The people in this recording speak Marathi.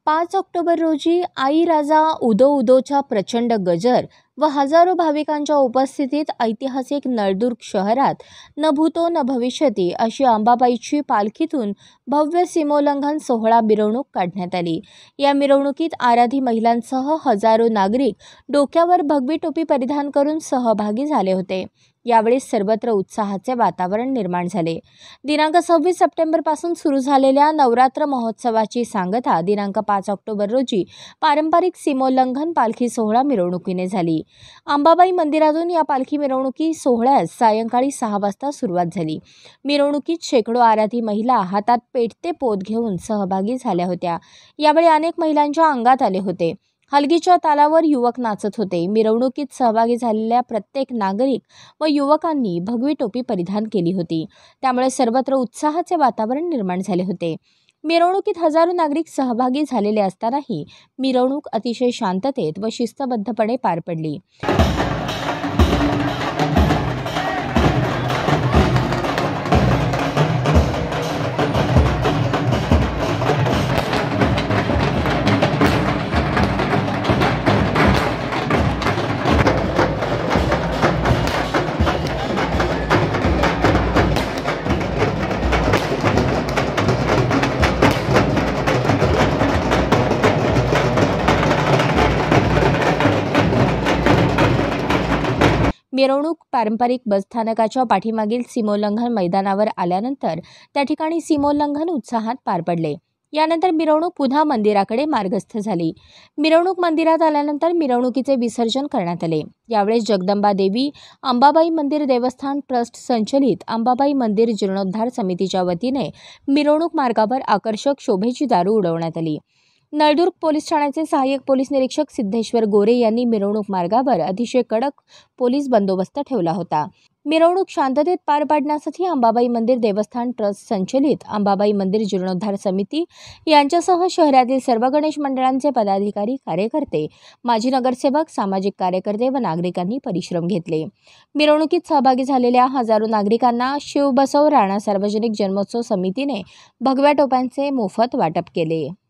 5 ऑक्टोबर रोजी आई राजा उदो उदोच्या प्रचंड गजर व हजारो भाविकांच्या उपस्थितीत ऐतिहासिक नळदुर्ग शहरात न भूतो न भविष्यती अशी अंबाबाईची पालखीतून भव्य सीमोल्लंघन सोहळा मिरवणूक काढण्यात आली। या मिरवणुकीत आराधी महिलांसह हजारो नागरिक डोक्यावर भगवी टोपी परिधान करून सहभागी झाले होते। यावेळी सर्वत्र उत्साहाचे वातावरण निर्माण झाले। दिनांक 26 सप्टेंबरपासून सुरू झालेल्या नवरात्र महोत्सवाची सांगता दिनांक 5 ऑक्टोबर रोजी पारंपरिक सीमोल्लंघन पालखी सोहळा मिरवणुकीने झाली। अंबाबाई मंदिरातून या पालखी मिरवणुकी सोहळ्यास सायंकाळी 6 वाजता सुरुवात झाली। मिरवणुकीत शेकडो आराधी महिला हातात पेटते पोत घेऊन सहभागी झाल्या होत्या। यावेळी अनेक महिलांच्या अंगात आले होते। हलगीच्या तालावर युवक नाचत होते। मिरवणुकीत सहभागी झालेल्या प्रत्येक नागरिक व युवकांनी भगवी टोपी परिधान केली होती। त्यामुळे सर्वत्र उत्साहाचे वातावरण निर्माण झाले होते। मिरवणुकीत हजारो नागरिक सहभागी झालेले असतानाही मिरवणूक अतिशय शांततेत व शिस्तबद्धपणे पार पडली। मिरवणूक पारंपरिक बसस्थानकाच्या पाठीमागील सीमोल्लंघन मैदानावर आल्यानंतर त्या ठिकाणी सीमोल्लंघन उत्साहात पार पडले। यानंतर मिरवणूक पुन्हा मंदिराकडे मार्गस्थ झाली। मिरवणूक मंदिरात आल्यानंतर मिरवणुकीचे विसर्जन करण्यात आले। यावेळेस जगदंबा देवी अंबाबाई मंदिर देवस्थान ट्रस्ट संचलित अंबाबाई मंदिर जीर्णोद्धार समितीच्या वतीने मिरवणूक मार्गावर आकर्षक शोभेची दारू उडवण्यात आली। नळदुर्ग पोलीस ठाण्याचे सहाय्यक पोलीस निरीक्षक सिद्धेश्वर गोरे यांनी मिरवणूक मार्गावर अतिशय कडक पोलीस बंदोबस्त ठेवला होता। मिरवणूक शांततेत पार पाडण्यासाठी अंबाबाई मंदिर देवस्थान ट्रस्ट संचलित अंबाबाई मंदिर जीर्णोद्धार समिती यांच्यासह शहरातील सर्व गणेश मंडळांचे पदाधिकारी, कार्यकर्ते, माजी नगरसेवक, सामाजिक कार्यकर्ते व नागरिकांनी परिश्रम घेतले। मिरवणुकीत सहभागी झालेल्या हजारो नागरिकांना शिवबसव राणा सार्वजनिक जन्मोत्सव समितीने भगव्या टोप्यांचे मोफत वाटप केले।